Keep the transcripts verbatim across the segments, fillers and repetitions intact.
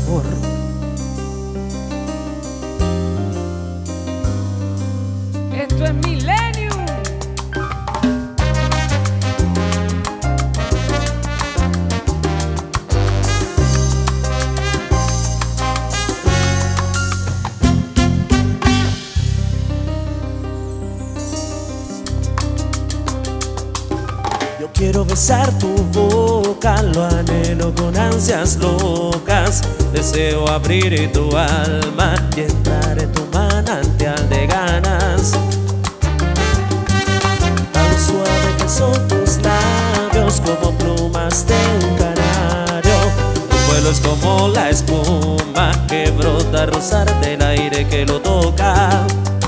sabor. Esto es Milenio. Yo quiero besar tu boca, lo anhelo con ansias locas. Deseo abrir tu alma y entrar en tu manantial de ganas. Tan suave que son tus labios, como plumas de un canario. Tu vuelo es como la espuma que brota al rozar del aire que lo toca.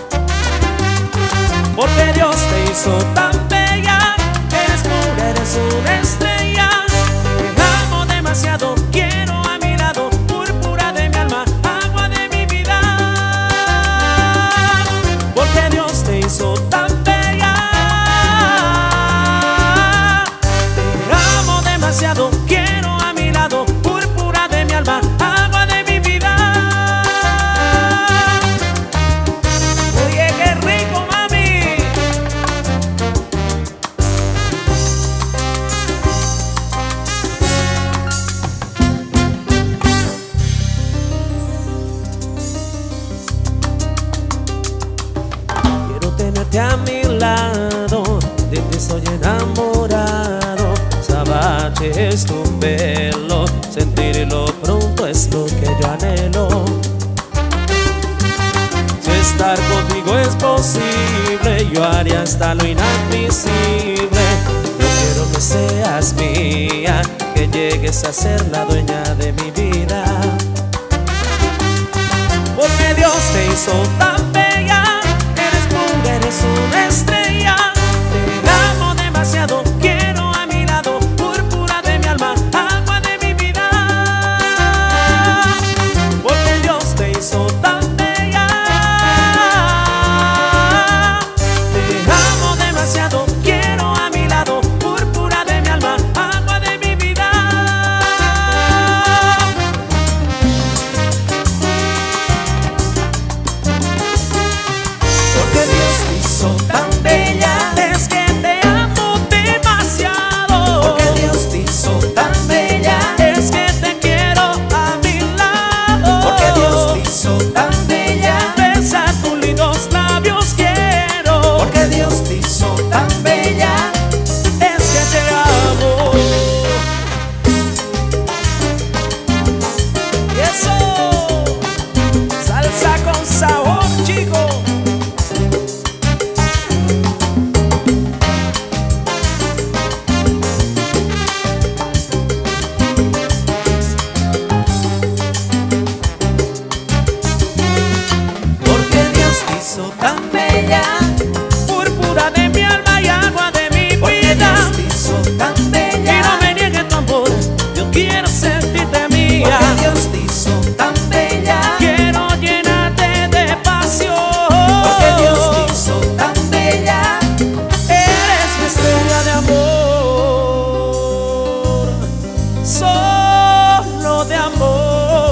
Porque Dios te hizo tan bella, eres pura, eres una estrella. Te amo demasiado, quiero a mi lado, púrpura de mi alma, agua de mi vida. Porque Dios te hizo tan bella. Te amo demasiado, quiero a mi lado, púrpura de mi alma, agua de mi vida. Oye, qué rico, mami. Quiero tenerte a mi lado, de ti estoy enamorado. Sabache es tu pelo, sentirlo pronto es lo que yo anhelo. Si estar contigo es posible, yo haría hasta lo inadmisible. Yo quiero que seas mía, que llegues a ser la dueña de mi vida. Porque Dios te hizo tan bella, eres pura, eres una estrella. Te amo demasiado, quiero a mi lado, púrpura de mi alma, agua de mi vida. Porque Dios te hizo tan bella. Te amo demasiado, quiero a mi lado, púrpura de mi alma, agua de mi vida. Porque Dios te hizo tan bella, es que te amo demasiado. Porque Dios te hizo tan bella, es que te quiero a mi lado. Porque Dios te hizo tan bella, besar tus lindos labios quiero. Porque Dios te hizo tan bella, es que te amo. Y eso, salsa con sabor, chico. Porque Dios te hizo tan bella, púrpura de mi alma y agua de mi Porque vida. Dios te hizo tan Y no bella. me niegues tu amor, yo quiero sentirte mía. Porque Dios te hizo tan bella. Quiero llenarte de pasión. Porque Dios te hizo tan bella. Eres mi estrella de amor, solo de amor.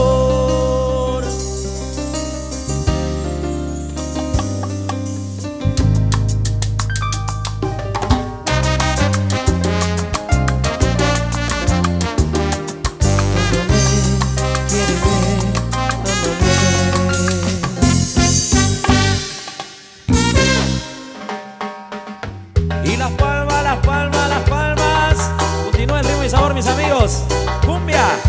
Y las palmas, las palmas, las palmas. Continúa el ritmo y sabor, mis amigos. Cumbia.